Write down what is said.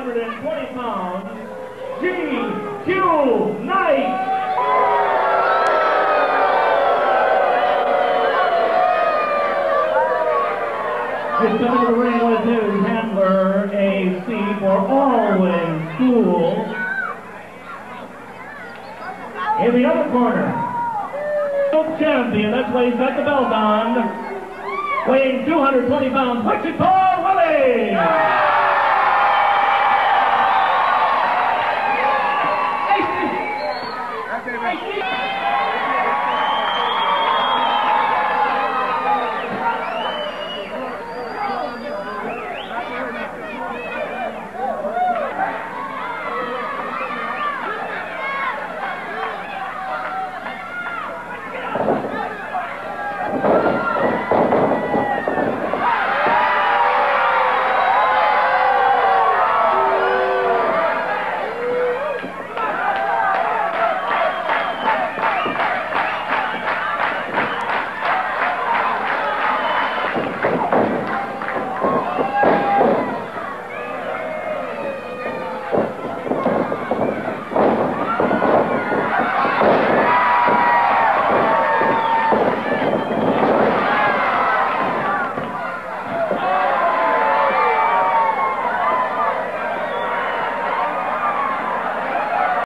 220 pounds, G.Q. Knight. He's coming to the ring with his handler, A.C. for Always Cool. In the other corner, champion, that's why he's got the belt on, weighing 220 pounds, Wichita Willie!